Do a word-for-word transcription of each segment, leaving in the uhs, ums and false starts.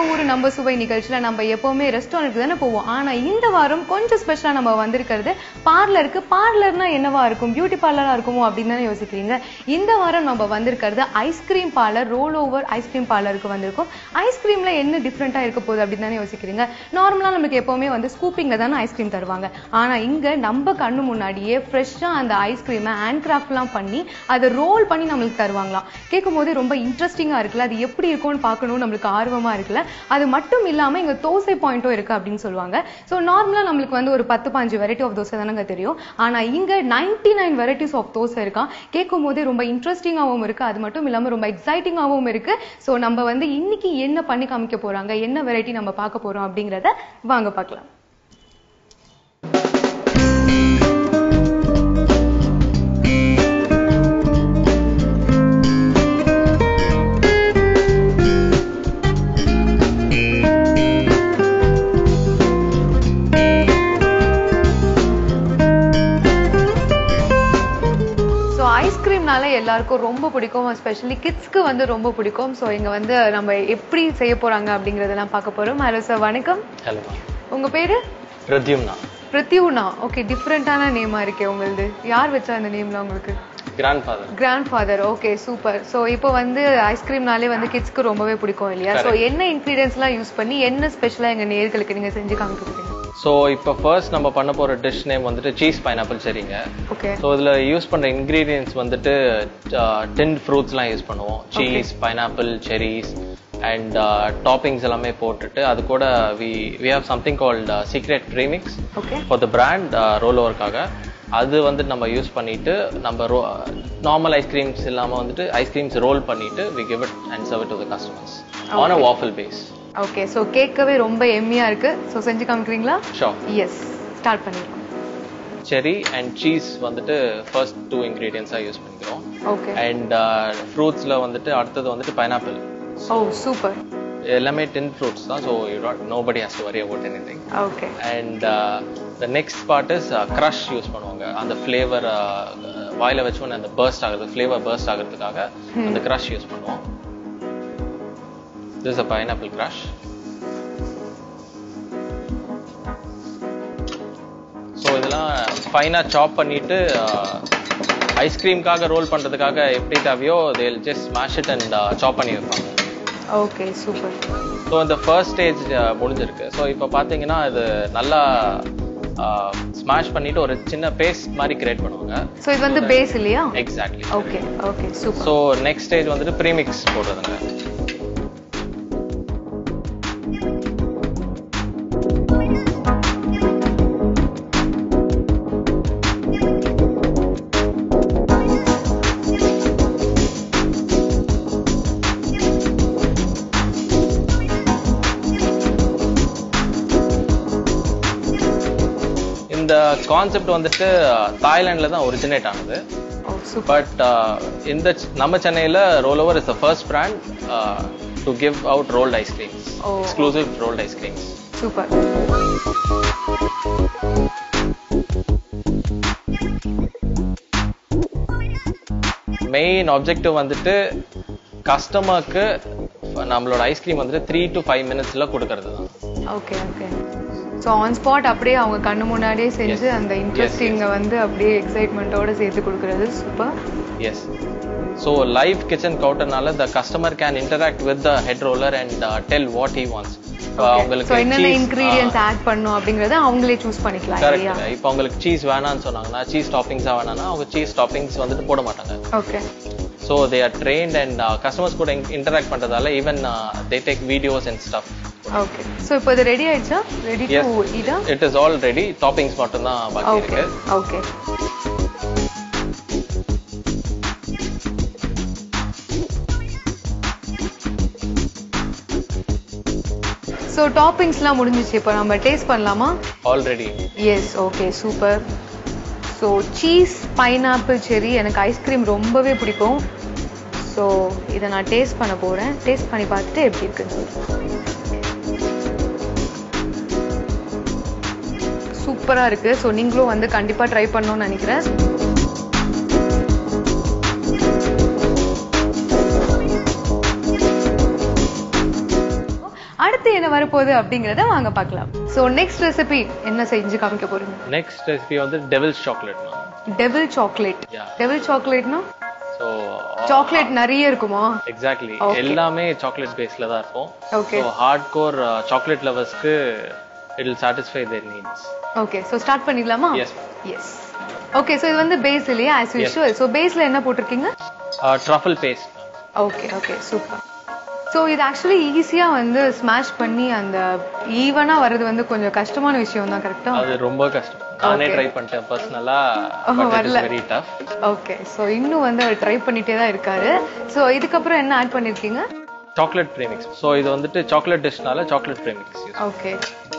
நம்ம ஊர் நம்ம சுவை நிகழ்ச்சியில நம்ம எப்பவுமே ரெஸ்டாரண்ட்டுக்கு தானே போவோம். ஆனா இந்த வாரம் கொஞ்சம் ஸ்பெஷலா நம்ம வந்திருக்கிறது பார்லருக்கு. பார்லர்னா என்னவா இருக்கும், பியூட்டி பார்லரா இருக்குமோ அப்படின்னு தானே யோசிக்கிறீங்க. இந்த வாரம் நம்ம வந்திருக்கிறது ice cream parlour, Roll Over ice cream பார்லருக்கு வந்திருக்கோம். ஐஸ்கிரீம்ல என்ன டிஃப்ரெண்டா இருக்க போகுது அப்படின்னு தானே யோசிக்கிறீங்க. நார்மலா நமக்கு எப்பவுமே வந்து ஸ்கூப்பிங்ல தானே ஐஸ்கிரீம் தருவாங்க. ஆனா இங்க நம்ம கண்ணு முன்னாடியே ஃப்ரெஷ்ஷா அந்த ஐஸ்கிரீமை ஹேண்ட் கிராஃப்ட்லாம் பண்ணி அதை ரோல் பண்ணி நம்மளுக்கு தருவாங்களாம். கேட்கும் போது ரொம்ப இன்ட்ரெஸ்டிங்கா இருக்குல்ல. அது எப்படி இருக்கும்னு பார்க்கணும்னு நம்மளுக்கு ஆர்வமா இருக்குல்ல. அது மட்டும் இல்லாம இங்க தோசை பாயிண்ட்டும் இருக்கு அப்படின்னு சொல்லுவாங்க. ஸோ நார்மலா நம்மளுக்கு வந்து ஒரு பத்து பாஞ்சு வெரைட்டி ஆஃப் தோசை தானங்க தெரியும். ஆனா இங்க ninety nine varieties of dosa இருக்கா. கேட்கும் போதே ரொம்ப இன்ட்ரெஸ்டிங்காகவும் இருக்கு. அது மட்டும் இல்லாம ரொம்ப எக்ஸைட்டிங்காகவும் இருக்கு. ஸோ நம்ம வந்து இன்னைக்கு என்ன பண்ணி காமிக்க போறாங்க, என்ன வெரைட்டி நம்ம பார்க்க போறோம் அப்படிங்கிறத வாங்க பார்க்கலாம். எல்லாருக்கும் ரொம்ப பிடிக்கும், எஸ்பெஷலி கிட்ஸ்க்கு வந்து ரொம்ப பிடிக்கும். ஸோ இங்க வந்து நம்ம எப்படி செய்ய போறாங்க அப்படிங்கறதெல்லாம் பார்க்க போறோம். ஹலோ சார், வணக்கம். ஹலோ, உங்க பேரு? பிரத்யும்னா. பிரத்யும்னா, ஓகே. டிஃப்ரெண்டான நேமா இருக்கே உங்களுது. யார் வச்சா அந்த நேம்ல உங்களுக்கு? Grandfather. Grandfather, okay, super. So இப்போ வந்து ஐஸ்கிரீம்னாலே வந்து கிட்ஸ்க்கு ரொம்பவே பிடிக்கும் இல்லையா? ஸோ என்ன இன்கிரீடியன்ஸ்லாம் யூஸ் பண்ணி என்ன ஸ்பெஷலா எங்க நேயர்களுக்கு நீங்க செஞ்சு காமிக்கிறீங்க? ஸோ இப்போ ஃபர்ஸ்ட் நம்ம பண்ண போகிற டிஷ் நேம் வந்துட்டு சீஸ் பைனாப்பிள் செரிங்க. ஓகே. ஸோ இதில் யூஸ் பண்ணுற இன்க்ரீடியன்ஸ் வந்துட்டு டின் ஃப்ரூட்ஸ்லாம் யூஸ் பண்ணுவோம். Cheese, pineapple, cherries and toppings எல்லாமே போட்டுட்டு அது கூட we we have something called secret premix for the brand Roll ஓவருக்காக. அது வந்து நம்ம யூஸ் பண்ணிட்டு நம்ம ரோ நார்மல் ஐஸ்கிரீம்ஸ் இல்லாமல் வந்துட்டு ஐஸ்கிரீம்ஸ் ரோல் பண்ணிட்டு we give it and serve it to the customers on a waffle base. Okay, so கேட்கவே ரொம்ப எம்மியா இருக்கு. ஸோ செஞ்சு காமிக்கிறீங்களா? ஷோர். எஸ், ஸ்டார்ட் பண்ணிடலாம். செரி அண்ட் சீஸ் வந்துட்டு ஃபர்ஸ்ட் டூ இன்கிரீடியன்ஸாக யூஸ் பண்ணிக்கிறோம். ஓகே. அண்ட் ஃப்ரூட்ஸில் வந்துட்டு அடுத்தது வந்துட்டு பைனாப்பிள். Oh super. எல்லாமே டின் ஃப்ரூட்ஸ் தான். So you not nobody has to worry about anything. Okay. And the next part is crush use பண்ணுவாங்க. அந்த ஃப்ளேவர் வாயில வச்சு ஒன்று அந்த பர்ஸ்ட் ஆகுது, ஃப்ளேவர் பர்ஸ்ட் ஆகிறதுக்காக அந்த க்ரஷ் யூஸ் பண்ணுவோம். This is a pineapple crush. So இதெல்லாம் ஃபைனா சாப் பண்ணிட்டு ஐஸ்கிரீம்காக ரோல் பண்றதுக்காக எப்படி தேவையோ they will just smash it and chop பண்ணி வைப்பாங்க. Okay, super. ஸோ இந்த ஃபர்ஸ்ட் ஸ்டேஜ் முடிஞ்சிருக்கு. ஸோ இப்போ பார்த்தீங்கன்னா இது நல்லா ஸ்மாஷ் பண்ணிட்டு ஒரு சின்ன பேஸ்ட் மாதிரி கிரியேட் பண்ணுவாங்க. ஸோ இது வந்து பேஸ் இல்லையா? Exactly. Okay okay, super. So next stage வந்துட்டு ப்ரீமிக்ஸ் போடுறதுங்க. இந்த கான்செப்ட் வந்துட்டு தாய்லாந்துல தான் ஒரிஜினேட் ஆனது. பட் இந்த நம்ம சென்னையில Roll Over is the first brand to give out rolled ice creams, exclusive rolled ice creams. Super. Main objective வந்துட்டு கஸ்டமருக்கு நம்மளோட ஐஸ்கிரீம் வந்துட்டு த்ரீ டு ஃபைவ் மினிட்ஸ்ல கொடுக்கறது தான். Okay okay. So on spot அப்படியே அவங்க கண்ணு முன்னாடியே செஞ்சு அந்த இன்ட்ரெஸ்டிங்கை வந்து அப்படியே எக்ஸைட்மெண்ட்டோட சேர்த்து கொடுக்கறது. Super. Yes. So live kitchen கவுண்டர்னால the customer can interact with the head roller and tell what he wants. அவங்களுக்கு என்னென்ன இன்கிரீடியன்ட்ஸ் ஆட் பண்ணனும் அப்படிங்கறத அவங்களே சூஸ் பண்ணிக்கலாம் இல்லையா? கரெக்ட். இப்போ உங்களுக்கு சீஸ் வேணாம்னு சொன்னாங்கன்னா, சீஸ் டாப்பிங்ஸா வேணாம்னா அவங்க சீஸ் டாப்பிங்ஸ் வந்துட்டு போட மாட்டாங்க. Okay. So they are trained and uh, customers கூட interact பண்றதால even uh, they take videos and stuff. Okay. So இப்போ இது ரெடி ஆயிடுச்சா? Ready to eat? It is all ready. Toppings மட்டும் தான் பாக்கி இருக்கு. Okay. So டாப்பிங்ஸ்லாம் முடிஞ்சிச்சு. இப்போ நம்ம டேஸ்ட் பண்ணலாமா? Already. Yes, okay, super. So cheese pineapple cherry எனக்கு ஐஸ்கிரீம் ரொம்பவே பிடிக்கும். ஸோ இதை நான் டேஸ்ட் பண்ண போகிறேன். டேஸ்ட் பண்ணி பார்த்துட்டு எப்படி இருக்குன்னு. சூப்பராக இருக்குது. ஸோ நீங்களும் வந்து கண்டிப்பாக ட்ரை பண்ணணும்னு நினைக்கிறேன். வரப்போகுது அப்படிங்கறத வாங்க பார்க்கலாம். சோ நெக்ஸ்ட் ரெசிபி என்ன செஞ்சு காமிக்க போறீங்க? நெக்ஸ்ட் ரெசிபி வந்து devil's chocolate. Devil chocolate. Devil சாக்லேட்னா சோ சாக்லேட் நிறைய இருக்குமா? எக்ஸாக்ட்லி, எல்லாமே சாக்லேட் பேஸ்ல தான் இருக்கும். ஓகே. சோ ஹார்ட்கோர் சாக்லேட் லவர்ஸ்க்கு it will satisfy their needs. Okay, so start பண்ணிடலாமா? Yes yes. ஓகே, சோ இது வந்து பேஸ் இல்லையா as usual. சோ பேஸ்ல என்ன போட்டுருக்கீங்க? Truffle paste. Okay okay, super. So இது ஆக்சுவலி ஈஸியா வந்து ஸ்மாஷ் பண்ணி அந்த ஈவனா வரது வந்து கொஞ்சம் கஷ்டமான விஷயம் தான், கரெக்ட்டா? அது ரொம்ப கஷ்டம். நானே ட்ரை பண்ணிட்டேன் பர்சனலா, but it is very tough. Okay, so இன்னும் வந்து அவர் ட்ரை பண்ணிட்டே தான் இருக்காரு. சோ இதுக்கு அப்புறம் என்ன ஆட் பண்ணிருக்கீங்க? சாக்லேட் பிரேமிக்ஸ். சோ இது வந்துட்டு சாக்லேட் டிஷ்னால சாக்லேட் பிரேமிக்ஸ். ஓகே.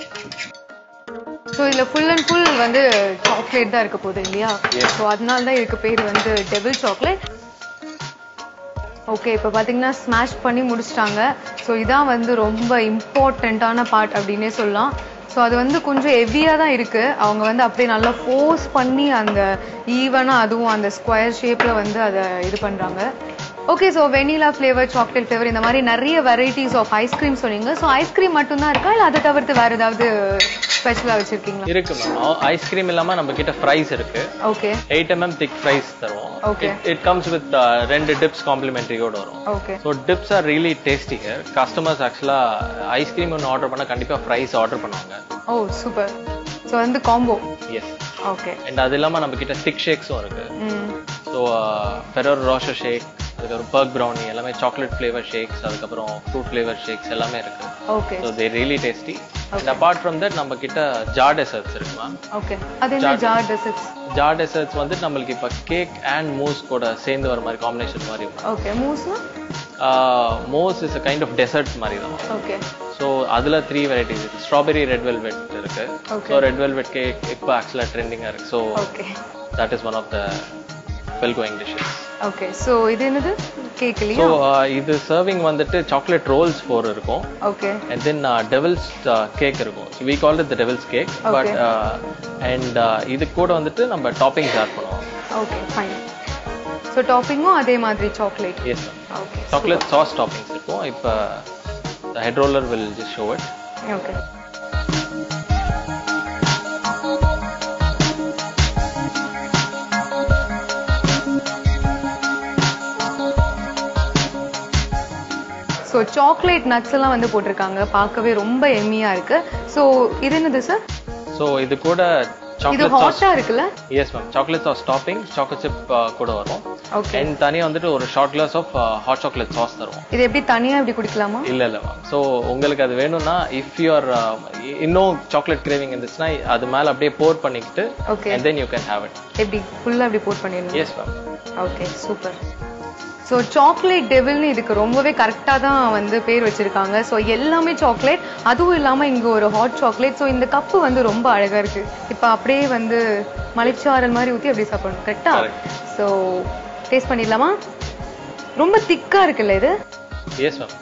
சோ இதுல ஃபுல் அண்ட் ஃபுல் வந்து சாக்லேட் தான் இருக்க போகுது இல்லையா? சோ அதனால தான் இதுக்கு பேர் வந்து டெவில் சாக்லேட். ஓகே, இப்போ பாத்தீங்கன்னா ஸ்மாஷ் பண்ணி முடிச்சிட்டாங்க. ஸோ இதான் வந்து ரொம்ப இம்பார்ட்டண்ட்டான பார்ட் அப்படின்னே சொல்லலாம். ஸோ அது வந்து கொஞ்சம் ஹெவியாக தான் இருக்கு. அவங்க வந்து அப்படியே நல்லா ஃபோர்ஸ் பண்ணி அந்த ஈவனா அதுவும் அந்த ஸ்கொயர் ஷேப்ல வந்து அதை இது பண்றாங்க. Okay, so vanilla flavour, chocolate flavour, இந்த மாதிரி நிறைய வெரைட்டிஸ் ஆஃப் ஐஸ்கிரீம் சொன்னீங்க. ஸோ ஐஸ்கிரீம் மட்டும் தான் இருக்கா இல்லை அதை தவிர்த்து வேற ஏதாவது ஸ்பெஷலா வச்சிருக்கீங்களா? இருக்கு மேம். ஐஸ்கிரீம் இல்லாம நம்ம கிட்ட ஃப்ரைஸ் இருக்கு. Okay. Eight M M thick fries தருவோம். ஓகே. இட் கம்ஸ் வித் ரெண்டு டிப்ஸ் காம்ப்ளிமெண்டரியோட வரும். Okay. So dips are really tasty here. Customers actually ice cream ஒன்று ஆர்டர் பண்ணா கண்டிப்பா ஃப்ரைஸ் ஆர்டர் பண்ணுவாங்க. Oh super. ஸோ வந்து காம்போ. எஸ். ஓகே. அண்ட் அது இல்லாம நம்ம கிட்ட திக் ஷேக்ஸும் இருக்கு. ஸோ ஃபெரோ ரோஷர் ஷேக், அதுக்கப்புறம் பர்க் ப்ரௌனி, எல்லாமே சாக்லேட் ஃபிளேவர் ஷேக்ஸ், அதுக்கப்புறம் ஃப்ரூட் ஃபிளேவர் ஷேக்ஸ் எல்லாமே இருக்கு. Okay. So they really tasty. And apart from that நம்ம கிட்ட ஜார் டெசர்ட்ஸ் இருக்கு மேம். ஓகே. அது என்ன ஜார் டெசர்ட்ஸ்? ஜார் டெசர்ட்ஸ் வந்து நம்மளுக்கு இப்ப கேக் அண்ட் மூஸ் கூட சேர்ந்து வர மாதிரி காம்பினேஷன் மாதிரி. ஓகே. மூஸ்னா? Mousse is a kind of dessert மாதிரி தான். ஓகே. ஸோ அதுல த்ரீ வெரைட்டிஸ் இருக்கு. ஸ்ட்ராபெரி ரெட் வெல்வெட் இருக்கு. ஸோ ரெட் வெல்வெட் கேக் இப்போ ஆக்சுவலா ட்ரெண்டிங்கா இருக்கு. So okay, that is one of the well going dishes. Okay. So இது என்னது? கேக் இல்லையா? ஸோ இது சர்விங் வந்துட்டு சாக்லேட் ரோல்ஸ் ஃபோர் இருக்கும். Okay. And then devil's cake இருக்கும். So we call it the devil's cake. But and இது கூட வந்துட்டு நம்ம டாப்பிங்ஸ் ஆட் பண்ணுவோம். Okay, fine. ஸோ டாப்பிங்கும் அதே மாதிரி chocolate? Yes ma'am. Okay. Chocolate sauce toppings இருக்கும். இப்போ the head roller will just show it. Okay. So chocolate nuts எல்லாம் வந்து போட்டிருக்காங்க. பார்க்கவே ரொம்ப எம்மியா இருக்கு. ஸோ இது என்னது சார்? ஸோ இது கூட இது ஹாட்டா இருக்குல்ல? Yes ma'am. Chocolate sauce topping chocolate chip கூட வரும். ஓகே. அண்ட் தனியா வந்துட்டு ஒரு short glass of hot chocolate sauce தருவோம். இது எப்படி தனியா இப்படி குடிக்கலாமா? இல்ல இல்ல மேம். ஸோ உங்களுக்கு அது வேணும்னா இஃப் யூ ஆர் இன்னும் சாக்லேட் கிரேவிங் இருந்துச்சுன்னா அது மேல அப்படியே போர் பண்ணிக்கிட்டு and then you can have it. எப்படி ஃபுல்லா அப்படி போர் பண்ணிடணும்? Yes ma'am. Okay, super. So chocolate டெவில்னு இதுக்கு ரொம்பவே கரெக்டாக தான் வந்து பேர் வச்சிருக்காங்க. ஸோ எல்லாமே சாக்லேட், அதுவும் இல்லாமல் இங்கே ஒரு ஹாட் சாக்லேட். ஸோ இந்த கப்பு வந்து ரொம்ப அழகாக இருக்கு. இப்போ அப்படியே வந்து மலைச்சாரல் மாதிரி ஊற்றி அப்படியே சாப்பிடணும், கரெக்டா? ஸோ டேஸ்ட் பண்ணிடலாமா? ரொம்ப திக்காக இருக்குல்ல இது? Yes ma'am.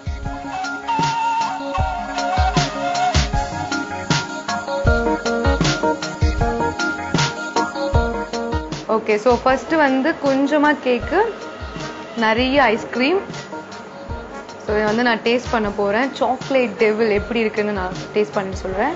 Okay. So first வந்து கொஞ்சமாக கேக்கு, நிறைய ஐஸ்கிரீம். ஸோ இதை வந்து நான் டேஸ்ட் பண்ண போறேன். சாக்லேட் டெவில் எப்படி இருக்குன்னு நான் டேஸ்ட் பண்ணி சொல்றேன்.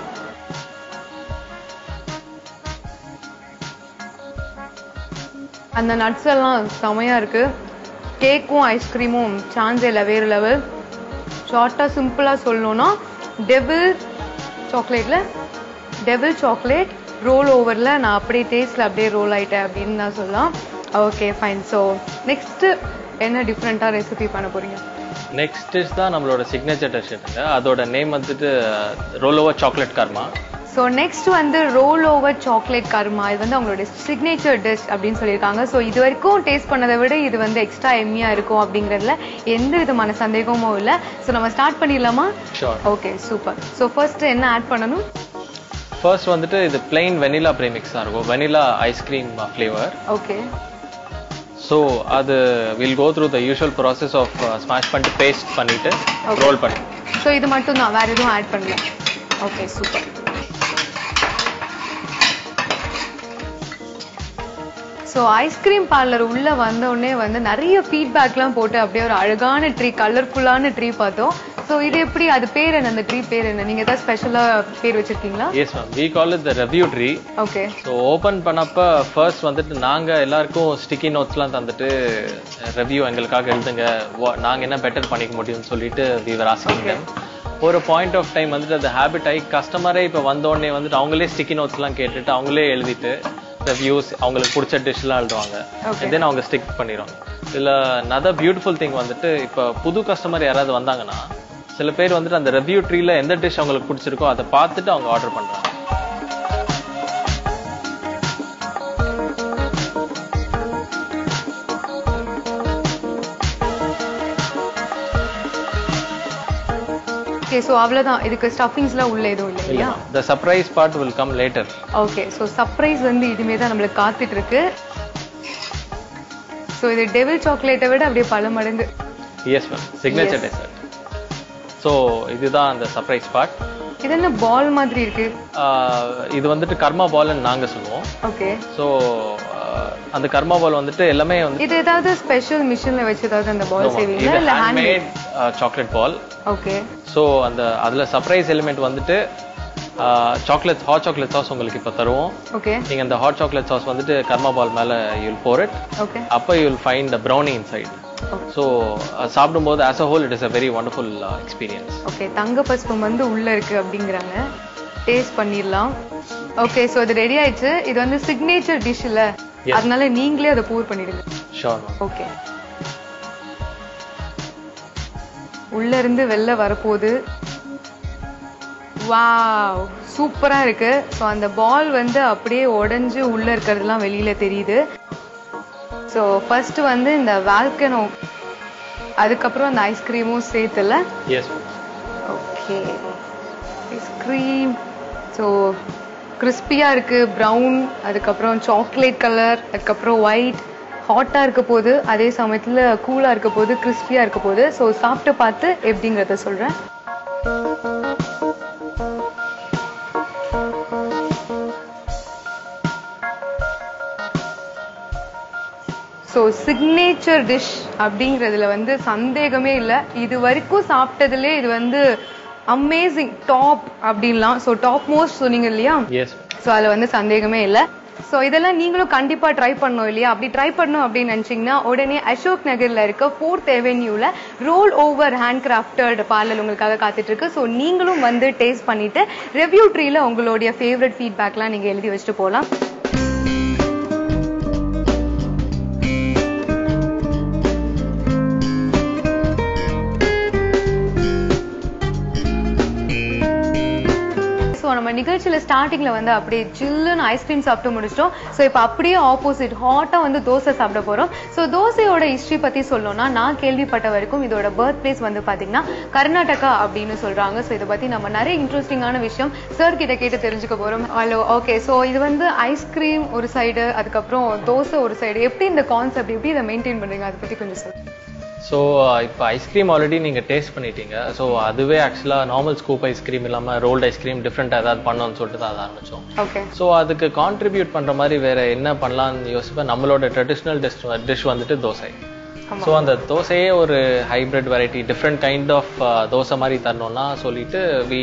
அந்த நட்ஸ் எல்லாம் செமையா இருக்கு. கேக்கும் ஐஸ்கிரீமும் சான்ஸே இல்லை, வேறு லெவல். ஷார்ட்டா சிம்பிளா சொல்லணும்னா டெவில் சாக்லேட்ல டெவில் சாக்லேட் ரோல் ஓவர்ல நான் அப்படியே டேஸ்ட்ல அப்படியே ரோல் ஆயிட்டேன் அப்படின்னு தான் சொல்லலாம். Okay, fine. ஸோ நெக்ஸ்ட் என்ன டிஃப்ரெண்டா ரெசிபி பண்ண போறீங்க? நெக்ஸ்ட் டிஷ் தான் நம்மளோட சிக்னேச்சர் டிஷ். அதோட நேம் வந்துட்டு roll over chocolate karma. So next வந்து ரோல் ஓவர் சாக்லேட் கர்மா. இது வந்து அவங்களோட சிக்னேச்சர் டிஷ் அப்படின்னு சொல்லியிருக்காங்க. ஸோ இது வரைக்கும் டேஸ்ட் பண்ணதை விட இது வந்து எக்ஸ்ட்ரா எம்மியா இருக்கும் அப்படிங்கிறதுல எந்த விதமான சந்தேகமும் இல்லை. ஸோ நம்ம ஸ்டார்ட் பண்ணிடலாமா? Sure. Okay, super. So first என்ன ஆட் பண்ணணும்? ஃபர்ஸ்ட் வந்துட்டு இது பிளெயின் வெனிலா பிரேமிக்ஸ் தான் இருக்கும். Vanilla ice cream flavour. Okay. So அது will go through the usual process of smash பண்ணிட்டு பேஸ்ட் பண்ணிட்டு ரோல் பண்ணி. ஸோ இது மட்டும் தான், வேற எதுவும் ஆட் பண்ணல? Okay, super. So ice cream parlour உள்ள வந்த உடனே வந்து நிறைய ஃபீட்பேக்லாம் போட்டு அப்படியே ஒரு அழகான ட்ரீ, கலர்ஃபுல்லான ட்ரீ பார்த்தோம். சோ இது எப்படி அது பேர் என்ன அந்த ட்ரீ பேர் என்ன நீங்க ஏதாவது ஸ்பெஷலா பேர் வச்சிருக்கீங்களா? Yes ma'am, we call it the review tree. Okay. So open பண்ணப்ப ஃபர்ஸ்ட் வந்துட்டு நாங்க எல்லாருக்கும் ஸ்டிக்கி நோட்ஸ்லாம் தந்துட்டு ரிவ்யூ எங்களுக்காக எழுதுங்க, நாங்க என்ன பெட்டர் பண்ணிக்க முடியும்னு சொல்லிட்டு we were asking them. ஒரு பாயிண்ட் ஆஃப் டைம் வந்துட்டு அது ஹேபிட் ஆகி கஸ்டமரே இப்போ வந்தோடனே வந்துட்டு அவங்களே ஸ்டிக்கி நோட்ஸ்லாம் கேட்டுட்டு அவங்களே எழுதிட்டு ரிவ்யூஸ் அவங்களுக்கு பிடிச்ச டிஷ்லாம் எழுதுவாங்க. அண்ட் தென் அவங்க ஸ்டிக் பண்ணிடுவாங்க. இதுல another பியூட்டிஃபுல் திங் வந்துட்டு இப்போ புது கஸ்டமர் யாராவது வந்தாங்கன்னா சில பேர் வந்துட்டு அந்த ரிவ்யூ ட்ரீல எந்த டிஷ் அவங்களுக்கு பிடிச்சிருக்கோ அதை பார்த்துட்டு அவங்க ஆர்டர் பண்றாங்க. ஓகே. சோ அவ்வளவுதான், இதுக்கு ஸ்டஃபிங்ஸ்லாம் உள்ள எதுவும் இல்ல இல்லையா? The surprise part will come later. Okay. So surprise வந்து இதுமே தான் நம்மளுக்கு காத்துட்டு இருக்கு. சோ இது டெவில் சாக்லேட்டை விட அப்படியே பல மடங்கு. Yes ma'am, signature dessert. So இதுதான் அந்த சர்ப்ரைஸ் பார்ட். இது என்ன பால் மாதிரி இருக்கு? இது வந்துட்டு கர்மா பால்னு நாங்க சொல்லுவோம். ஓகே. சோ அந்த கர்மா பால் வந்துட்டு எல்லாமே வந்து இது ஏதாவது ஸ்பெஷல் மிஷின்ல வச்சு ஏதாவது அந்த பால் செய்வீங்களா இல்ல handmade chocolate ball? Okay. So அந்த அதுல சர்ப்ரைஸ் எலிமெண்ட் வந்துட்டு சாக்லேட் ஹாட் சாக்லேட் சாஸ் உங்களுக்கு இப்ப தருவோம். ஓகே. நீங்க அந்த ஹாட் சாக்லேட் சாஸ் வந்துட்டு கர்மா பால் மேல you will pour it. Okay. அப்ப you will find the brownie inside. So சாப்பிடும்போது as a whole it is a very wonderful uh, experience. Okay. தங்க பஸ்பம் வந்து உள்ள இருக்கு அப்படிங்கறாங்க. டேஸ்ட் பண்ணிரலாம். ஓகே. சோ இது ரெடி ஆயிடுச்சு. இது வந்து சிக்னேச்சர் டிஷ் இல்ல, அதனால நீங்களே அதை pour பண்ணிடுங்க. ஷூர். ஓகே. உள்ள இருந்து வெளில வரப்போகுது. வாவ், சூப்பரா இருக்கு. சோ அந்த பால் வந்து அப்படியே உடைஞ்சு உள்ள இருக்கிறதுலாம் வெளியில தெரியுது. சோ ஃபர்ஸ்ட் வந்து இந்த வால்கனோ, அதுக்கப்புறம் அந்த ஐஸ்கிரீமும் சேர்த்துல. எஸ். ஓகே. ஐஸ்கிரீம் ஸோ கிறிஸ்பியா இருக்கு, ப்ரௌன், அதுக்கப்புறம் சாக்லேட் கலர், அதுக்கப்புறம் ஒயிட். ஹாட்டா இருக்க போது, அதே சமயத்துல கூலா இருக்க போது, கிறிஸ்பியா இருக்க போது. ஸோ சாப்பிட்டு பார்த்து எப்படிங்கிறத சொல்றேன். ஸோ சிக்னேச்சர் டிஷ் அப்படிங்கிறதுல வந்து சந்தேகமே இல்லை. இது வரைக்கும் சாப்பிட்டதுலே இது வந்து அமேசிங், டாப் அப்படின்லாம். ஸோ டாப் மோஸ்ட் சொன்னீங்க இல்லையா? ஸோ அதில் வந்து சந்தேகமே இல்லை. ஸோ இதெல்லாம் நீங்களும் கண்டிப்பா ட்ரை பண்ணணும் இல்லையா? அப்படி ட்ரை பண்ணணும் அப்படின்னு நினைச்சீங்கன்னா உடனே அசோக் நகர்ல இருக்க ஃபோர்த் அவென்யூல roll over hand crafted parlour உங்களுக்காக காத்துட்டு இருக்கு. ஸோ நீங்களும் வந்து டேஸ்ட் பண்ணிட்டு ரிவ்யூ ட்ரீல உங்களுடைய ஃபேவரட் ஃபீட்பேக்லாம் நீங்க எழுதி வச்சுட்டு போகலாம். நம்ம நிகழ்ச்சியில ஸ்டார்டிங்ல வந்து அப்படியே ஜில்லுன்னு ஐஸ்கிரீம் சாப்பிட்டு முடிச்சிட்டோம். ஸோ இப்போ அப்படியே ஆப்போசிட் ஹாட்டா வந்து தோசை சாப்பிட போறோம். ஸோ தோசையோட ஹிஸ்டரி பத்தி சொல்லணும்னா நான் கேள்விப்பட்ட வரைக்கும் இதோட பர்த் பிளேஸ் வந்து பாத்தீங்கன்னா கர்நாடகா அப்படின்னு சொல்றாங்க. ஸோ இதை பத்தி நம்ம நிறைய இன்ட்ரெஸ்டிங்கான விஷயம் சார் கிட்ட கேட்டு தெரிஞ்சுக்க போறோம். ஹலோ. ஓகே. ஸோ இது வந்து ஐஸ்கிரீம் ஒரு சைடு, அதுக்கப்புறம் தோசை ஒரு சைடு. எப்படி இந்த கான்செப்ட், எப்படி இதை மெயின்டைன் பண்றீங்க, அதை பத்தி கொஞ்சம் சொல்லுங்க. ஸோ இப்போ ஐஸ்கிரீம் ஆல்ரெடி நீங்கள் டேஸ்ட் பண்ணிட்டீங்க. ஸோ அதுவே ஆக்சுவலாக நார்மல் ஸ்கூப் ஐஸ்கிரீம் இல்லாமல் ரோல்டு ஐஸ்கிரீம் டிஃப்ரெண்ட்டாக ஏதாவது பண்ணோம்னு சொல்லிட்டு தான் அதை ஆரம்பித்தோம். ஓகே. ஸோ அதுக்கு கான்ட்ரிபியூட் பண்ணுற மாதிரி வேறு என்ன பண்ணலான்னு யோசிப்பேன். நம்மளோட ட்ரெடிஷ்னல் டிஷ் டிஷ் வந்துட்டு தோசை. ஸோ அந்த தோசையே ஒரு hybrid variety, different kind of dosa மாதிரி தரணும்னா சொல்லிட்டு we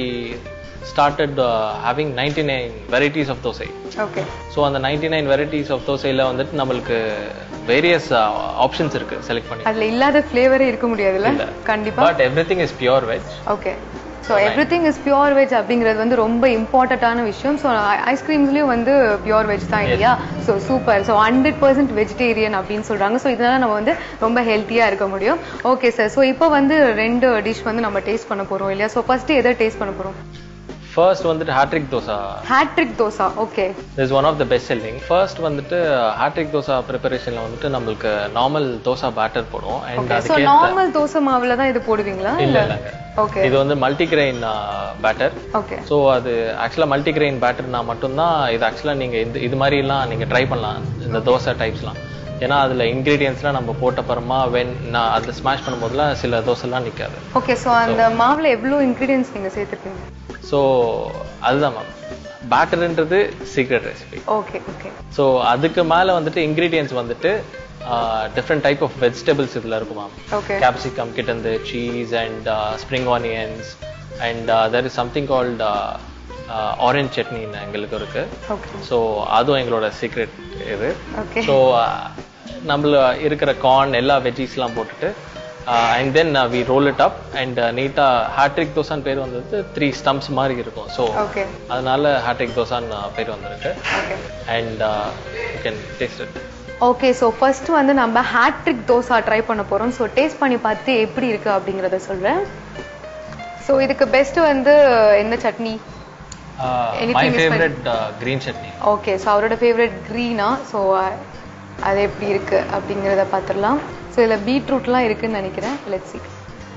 started uh, having ninety-nine varieties of thosai. Okay. So அந்த ninety-nine varieties of thosaiல வந்துட்டு நமக்கு various uh, options இருக்கு செலக்ட் பண்ணி. அதுல இல்லாத ஃப்ளேவரே இருக்க முடியாதுல கண்டிப்பா. But everything is pure veg. Okay. So everything is pure veg அப்படிங்கிறது வந்து ரொம்ப இம்பார்ட்டன்டான விஷயம். ஸோ ஐஸ்கிரீம்ஸ்லயும் வந்து பியூர் வெஜ் தான் இல்லையா? So super. So hundred percent vegetarian அப்படின்னு சொல்றாங்க. ஸோ இதனால நம்ம வந்து ரொம்ப ஹெல்த்தியா இருக்க முடியும். Okay sir. ஸோ இப்போ வந்து ரெண்டு டிஷ் வந்து நம்ம டேஸ்ட் பண்ண போறோம் இல்லையா? ஸோ ஃபர்ஸ்ட் எதை டேஸ்ட் பண்ண போறோம்? ஃபர்ஸ்ட் வந்துட்டு hattrick dosa. Hattrick dosa. Okay. This one of the best selling. First வந்துட்டு ஹாட்ரிக் தோசா ப்ரிப்பரேஷன்ல வந்துட்டு நமக்கு நார்மல் தோசா பேட்டர் போடுவோம். அண்ட் சோ நார்மல் தோசை மாவுல தான் இது போடுவீங்களா? இல்ல இல்லங்க. ஓகே. இது வந்து மல்டிகிரெயின் பேட்டர். ஓகே. சோ அது ஆக்சுவலா மல்டிகிரெயின் பேட்டர்னா மட்டும் தான் இது ஆக்சுவலா நீங்க இது மாதிரி எல்லாம் நீங்க ட்ரை பண்ணலாம் இந்த தோசை டைப்ஸ்லாம். ஏன்னா அதுல இன்கிரீடியன்ஸ்லாம் நம்ம போட்ட அப்புறமா வென் நான் அதில் ஸ்மாஷ் பண்ணும்போதுலாம் சில தோசைலாம் நிற்காது. ஓகே. ஸோ அந்த மாவுல எவ்வளோ இன்கிரீடியன்ஸ் நீங்க சேர்த்துருக்கீங்க? ஸோ அதுதான் மேம், பேட்டர்ன்றது secret recipe. Okay. Okay. So அதுக்கு மேலே வந்துட்டு இன்கிரீடியன்ஸ் வந்துட்டு டிஃப்ரெண்ட் டைப் ஆஃப் வெஜிடபிள்ஸ் இதுல இருக்கும் மேம். ஓகே. கேப்சிகம் கிட்ட இருந்து cheese and spring onions and there is something called orange chutney எங்களுக்கு இருக்கு. ஸோ அதுவும் எங்களோட சீக்ரெட் இது. ஸோ நம்மள இருக்கிற கார்ன் எல்லா வெஜ்ஜீஸ்லாம் போட்டுட்டு and then we roll it up and நீட்டா ஹாட்ரிக் தோசான்னு பேர் வந்தது த்ரீ ஸ்டம்ப்ஸ் மாதிரி இருக்கும். ஸோ அதனால ஹாட்ரிக் தோசான்னு பேர் வந்திருக்கு. And you can taste it. Okay, so first வந்து நம்ம ஹாட்ரிக் தோசா ட்ரை பண்ண போறோம். ஸோ டேஸ்ட் பண்ணி பார்த்து எப்படி இருக்கு அப்படிங்கறத சொல்றேன். ஸோ இதுக்கு பெஸ்ட் வந்து என்ன chutney? My favourite green chutney. Okay, so அவரோட ஃபேவரட் கிரீனா? ஸோ அது எப்படி இருக்கு அப்படிங்கறத பார்த்துடலாம். ஸோ இதில் பீட்ரூட்லாம் இருக்குன்னு நினைக்கிறேன். Let's see.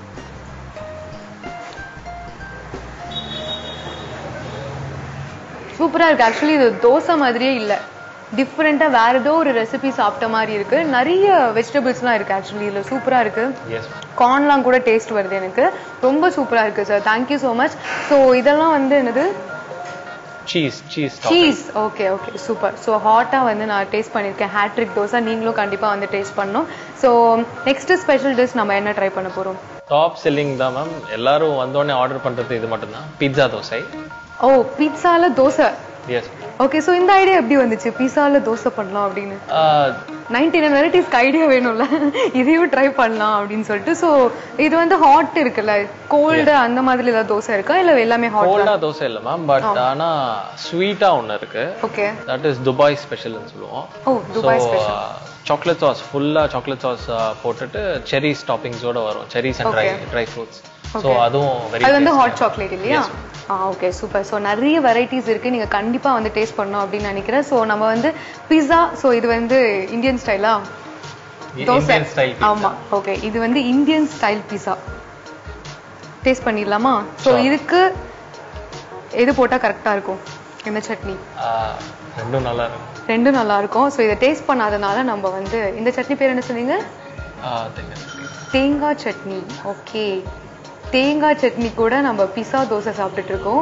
சூப்பரா இருக்கு. ஆக்சுவலி இது தோசை மாதிரியே இல்லை, டிஃப்ரெண்டா வேற ஏதோ ஒரு ரெசிபி சாப்பிட்ட மாதிரி இருக்கு. நிறைய வெஜிடபிள்ஸ்லாம் இருக்கு. ஆக்சுவலி இதுல சூப்பரா இருக்கு. கார்ன்லாம் கூட டேஸ்ட் வருது எனக்கு. ரொம்ப சூப்பரா இருக்கு sir. Thank you so much. So இதெல்லாம் வந்து என்னது? Cheese. Cheese cheese. Okay okay, super. So ஹாட்டா வந்து நான் டேஸ்ட் பண்ணியிருக்கேன் ஹாட்ரிக் தோசை. நீங்களும் கண்டிப்பா வந்து டேஸ்ட் பண்ணணும். ஸோ நெக்ஸ்ட் ஸ்பெஷல் டிஷ் நம்ம என்ன ட்ரை பண்ண போறோம்? டாப் செல்லிங் தான் மேம். எல்லாரும் வந்தோடனே ஆர்டர் பண்றது இது மட்டும் தான், பீட்சா தோசை. ஓ, பீட்சால தோசை. எஸ். ஓகே, ஸோ இந்த ஐடியா எப்படி வந்துச்சு பீஸால தோசை பண்ணலாம் அப்படின்னு? நைன்டி நைன் வெரைட்டிஸ்க்கு ஐடியா வேணும்ல, இதையும் ட்ரை பண்ணலாம் அப்படின்னு சொல்லிட்டு. ஸோ இது வந்து ஹாட் இருக்குல்ல, கோல்டு அந்த மாதிரி ஏதாவது தோசை இருக்கா இல்ல எல்லாமே ஹாட்? கோல்டா தோசை இல்ல மேம், பட் ஆனா ஸ்வீட்டா ஒன்னு இருக்கு. ஓகே, தட் இஸ் துபாய் ஸ்பெஷல்னு சொல்லுவோம். Oh, Dubai special. Chocolate sauce, ஃபுல்லா சாக்லேட் சாஸ் போட்டுட்டு செரிஸ் டாப்பிங்ஸோட வரும். Cherries and dry dry fruits. So அதுவும் வெரி அது வந்து ஹாட் சாக்லேட் இல்லையா? ஆ, ஓகே, சூப்பர். ஸோ நிறைய வெரைட்டிஸ் இருக்கு, நீங்க கண்டிப்பா வந்து டேஸ்ட் பண்ணணும் அப்படின்னு நினைக்கிறேன். ஸோ நம்ம வந்து பிஸா. ஸோ இது வந்து இந்தியன் ஸ்டைலா? தோசை. ஆமா, ஓகே. இது வந்து இந்தியன் ஸ்டைல் பிஸா. டேஸ்ட் பண்ணிடலாமா? ஸோ இதுக்கு எது போட்டா கரெக்டா இருக்கும்? என்ன சட்னி? ரெண்டும் நல்லா இருக்கும். ரெண்டும் நல்லா இருக்கும். ஸோ இதை டேஸ்ட் பண்ணாதனால நம்ம வந்து இந்த சட்னி பேர் என்ன சொன்னீங்க? தேங்காய் சட்னி. ஓகே, தேங்காய் சட்னி கூட நம்ம பிஸா தோசை சாப்பிட்டுட்டு இருக்கோம்.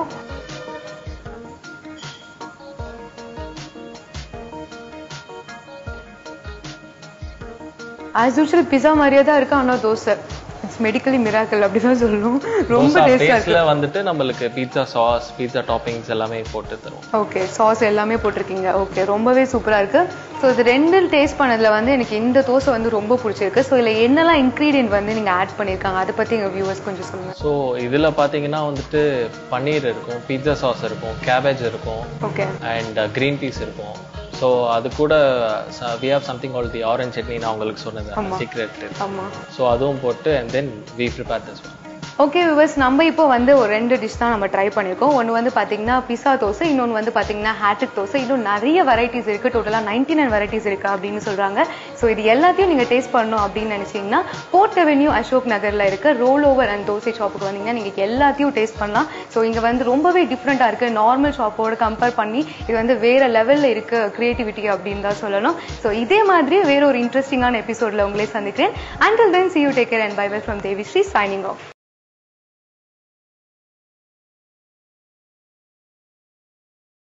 ஆஸ் யூஷுவல் பிஸா மாதிரியே தான் இருக்கு, ஆனா தோசை. இட்ஸ் மெடிக்கலி மிராக்கிள் அப்படிதான் சொல்லணும். ரொம்ப டேஸ்டா இருக்கு. வந்துட்டு நம்மளுக்கு பீட்சா சாஸ், பீட்சா டாப்பிங்ஸ் எல்லாமே போட்டு தரும். ஓகே, சாஸ் எல்லாமே போட்டிருக்கீங்க. ஓகே, ரொம்பவே சூப்பரா இருக்கு. ஸோ இது ரெண்டு டேஸ்ட் பண்ணதுல வந்து எனக்கு இந்த தோசை வந்து ரொம்ப பிடிச்சிருக்கு. ஸோ இதுல என்னெல்லாம் இன்கிரீடியன்ட் வந்து நீங்க ஆட் பண்ணிருக்காங்க அதை பத்தி எங்க வியூவர்ஸ் கொஞ்சம் சொல்லுங்க. ஸோ இதுல பாத்தீங்கன்னா வந்துட்டு பன்னீர் இருக்கும், பீட்சா சாஸ் இருக்கும், கேபேஜ் இருக்கும், ஓகே, அண்ட் கிரீன் பீஸ் இருக்கும். ஸோ அது கூட we have something called the orange chutney. நான் உங்களுக்கு சொன்னது சீக்ரெட். ஆமா. ஸோ அதுவும் போட்டு and then we prepare this one. Okay viewers, நம்ம இப்போ வந்து ஒரு ரெண்டு டிஷ் தான் நம்ம ட்ரை பண்ணியிருக்கோம். ஒன்று வந்து பார்த்தீங்கன்னா பிஸா தோசை, இன்னொன்று வந்து பார்த்தீங்கன்னா ஹாட்ரிக் தோசை. இன்னும் நிறைய வெரைட்டிஸ் இருக்குது, டோட்டலாக நைன்டி நைன் வெரைட்டிஸ் இருக்குது அப்படின்னு சொல்கிறாங்க. ஸோ இது எல்லாத்தையும் நீங்கள் டேஸ்ட் பண்ணணும் அப்படின்னு நினச்சிங்கன்னா போர்ட் அவென்யூ அசோக் நகரில் இருக்க ரோல் ஓவர் அண்ட் தோசை ஷாப்புக்கு வந்தீங்கன்னா நீங்கள் எல்லாத்தையும் டேஸ்ட் பண்ணலாம். ஸோ இங்கே வந்து ரொம்பவே டிஃப்ரெண்ட்டாக இருக்குது. நார்மல் ஷாப்போடு கம்பேர் பண்ணி இது வந்து வேறு லெவலில் இருக்க கிரியேட்டிவிட்டி அப்படின்னு தான் சொல்லணும். ஸோ இதே மாதிரி வேற ஒரு இன்ட்ரெஸ்டிங்கான எபிசோடில் உங்களே சந்திக்கிறேன். Until then, see you, take care and bye bye from Devi Sri signing off.